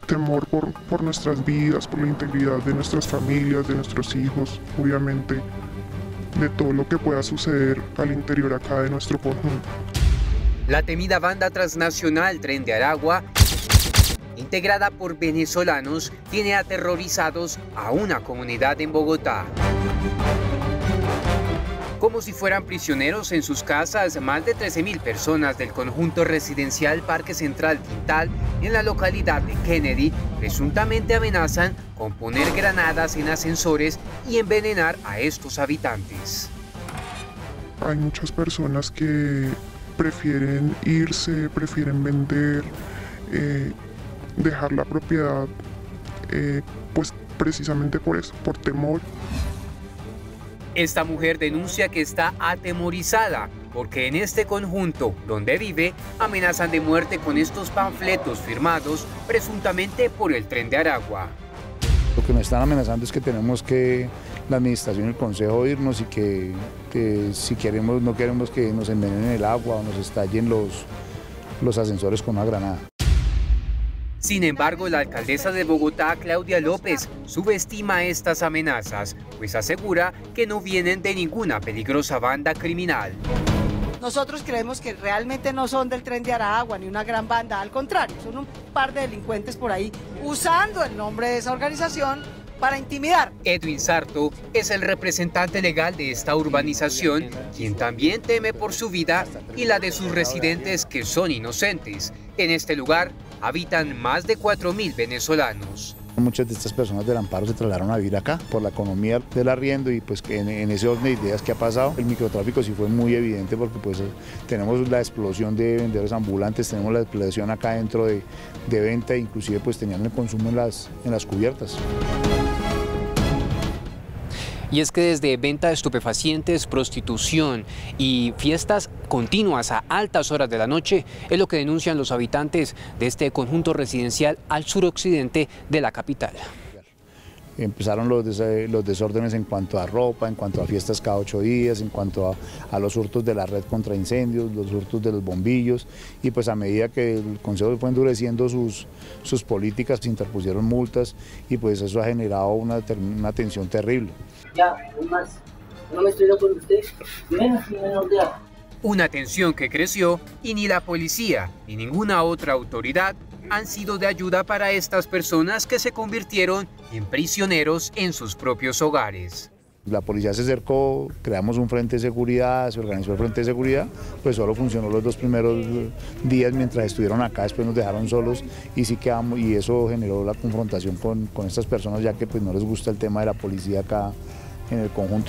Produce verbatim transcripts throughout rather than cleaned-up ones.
temor por, por nuestras vidas, por la integridad de nuestras familias, de nuestros hijos, obviamente, de todo lo que pueda suceder al interior acá de nuestro conjunto. La temida banda transnacional Tren de Aragua, integrada por venezolanos, tiene aterrorizados a una comunidad en Bogotá. Como si fueran prisioneros en sus casas, más de trece mil personas del conjunto residencial Parque Central Quintal en la localidad de Kennedy presuntamente amenazan con poner granadas en ascensores y envenenar a estos habitantes. Hay muchas personas que prefieren irse, prefieren vender, eh, dejar la propiedad, eh, pues precisamente por eso, por temor. Esta mujer denuncia que está atemorizada porque en este conjunto donde vive amenazan de muerte con estos panfletos firmados presuntamente por el Tren de Aragua. Lo que nos están amenazando es que tenemos que, la administración y el consejo, irnos y que, que si queremos, no queremos que nos envenenen el agua o nos estallen los, los ascensores con una granada. Sin embargo, la alcaldesa de Bogotá, Claudia López, subestima estas amenazas, pues asegura que no vienen de ninguna peligrosa banda criminal. Nosotros creemos que realmente no son del Tren de Aragua ni una gran banda, al contrario, son un par de delincuentes por ahí usando el nombre de esa organización para intimidar. Edwin Sarto es el representante legal de esta urbanización, quien también teme por su vida y la de sus residentes que son inocentes. En este lugar habitan más de cuatro mil venezolanos. Muchas de estas personas del amparo se trasladaron a vivir acá por la economía del arriendo y pues que en, en ese orden de ideas que ha pasado, el microtráfico sí fue muy evidente porque pues tenemos la explosión de vendedores ambulantes, tenemos la explosión acá dentro de, de venta, inclusive pues tenían el consumo en las, en las cubiertas. Y es que desde venta de estupefacientes, prostitución y fiestas continuas a altas horas de la noche es lo que denuncian los habitantes de este conjunto residencial al suroccidente de la capital. Empezaron los, des los desórdenes en cuanto a ropa, en cuanto a fiestas cada ocho días, en cuanto a, a los hurtos de la red contra incendios, los hurtos de los bombillos, y pues a medida que el Consejo fue endureciendo sus, sus políticas, se interpusieron multas y pues eso ha generado una, una tensión terrible. Ya, no más, no me estoy de acuerdo con usted, menos ni menor de edad. Una tensión que creció y ni la policía ni ninguna otra autoridad han sido de ayuda para estas personas que se convirtieron en prisioneros en sus propios hogares. La policía se acercó, creamos un frente de seguridad, se organizó el frente de seguridad, pues solo funcionó los dos primeros días mientras estuvieron acá, después nos dejaron solos y sí quedamos, y eso generó la confrontación con, con estas personas, ya que pues no les gusta el tema de la policía acá en el conjunto.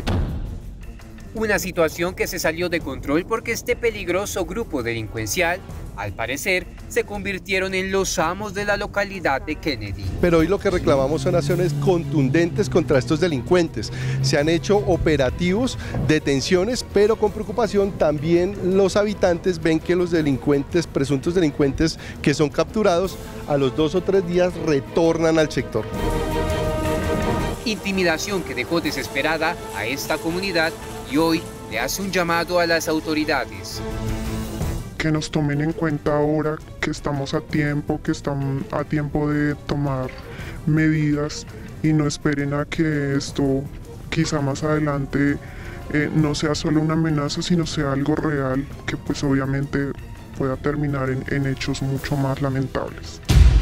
Una situación que se salió de control porque este peligroso grupo delincuencial, al parecer, se convirtieron en los amos de la localidad de Kennedy. Pero hoy lo que reclamamos son acciones contundentes contra estos delincuentes. Se han hecho operativos, detenciones, pero con preocupación también los habitantes ven que los delincuentes, presuntos delincuentes que son capturados, a los dos o tres días retornan al sector. Intimidación que dejó desesperada a esta comunidad y hoy le hace un llamado a las autoridades. Que nos tomen en cuenta ahora que estamos a tiempo, que están a tiempo de tomar medidas y no esperen a que esto quizá más adelante eh, no sea solo una amenaza, sino sea algo real que pues obviamente pueda terminar en, en hechos mucho más lamentables.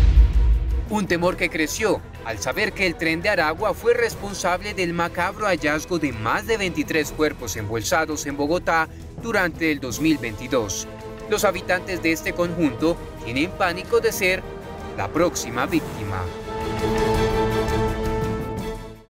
Un temor que creció al saber que el Tren de Aragua fue responsable del macabro hallazgo de más de veintitrés cuerpos embolsados en Bogotá durante el dos mil veintidós. Los habitantes de este conjunto tienen pánico de ser la próxima víctima.